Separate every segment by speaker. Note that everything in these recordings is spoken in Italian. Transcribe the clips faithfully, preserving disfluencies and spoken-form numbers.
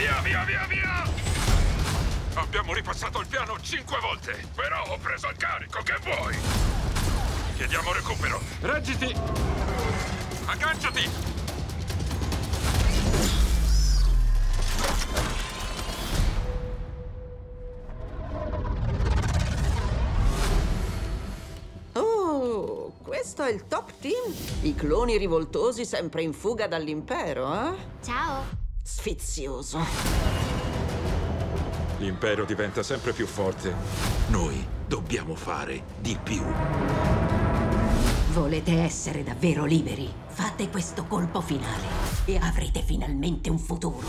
Speaker 1: Via, via, via, via! Abbiamo ripassato il piano cinque volte, però ho preso il carico, che vuoi? Chiediamo recupero.
Speaker 2: Reggiti!
Speaker 1: Agganciati!
Speaker 3: Oh, questo è il top team. I cloni rivoltosi sempre in fuga dall'impero, eh?
Speaker 4: Ciao.
Speaker 3: Sfizioso.
Speaker 2: L'impero diventa sempre più forte.
Speaker 1: Noi dobbiamo fare di più.
Speaker 5: Volete essere davvero liberi? Fate questo colpo finale e avrete finalmente un futuro.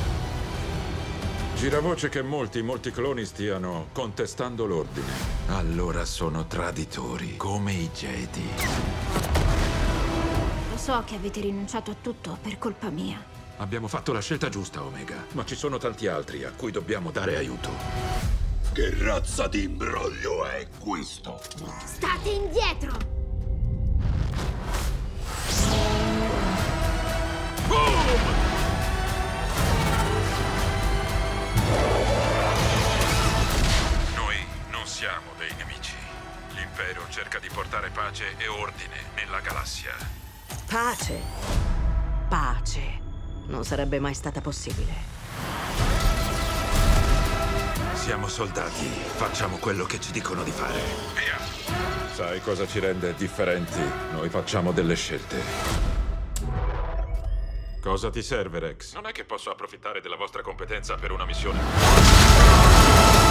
Speaker 2: Gira voce che molti, molti cloni stiano contestando l'ordine.
Speaker 1: Allora sono traditori, come i Jedi.
Speaker 4: Lo so che avete rinunciato a tutto per colpa mia.
Speaker 2: Abbiamo fatto la scelta giusta, Omega, ma ci sono tanti altri a cui dobbiamo dare aiuto.
Speaker 1: Che razza di imbroglio è questo?
Speaker 4: State indietro!
Speaker 1: Boom!
Speaker 2: Noi non siamo dei nemici. L'impero cerca di portare pace e ordine nella galassia.
Speaker 5: Pace. Pace. Non sarebbe mai stata possibile.
Speaker 1: Siamo soldati, facciamo quello che ci dicono di fare.
Speaker 2: Via! Sai cosa ci rende differenti? Noi facciamo delle scelte. Cosa ti serve, Rex? Non è che posso approfittare della vostra competenza per una missione.